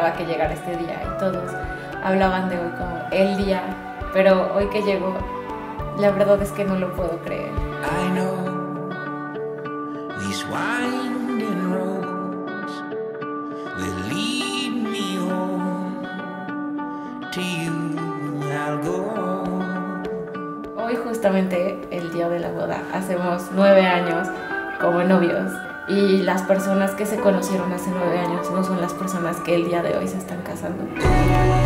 esperaba que llegara este día y todos hablaban de hoy como el día, pero hoy que llegó, la verdad es que no lo puedo creer. I know these winding roads will lead me home. To you I'll go. Hoy justamente el día de la boda, hacemos 9 años como novios y las personas que se conocieron hace 9 años no son las personas que el día de hoy se están casando.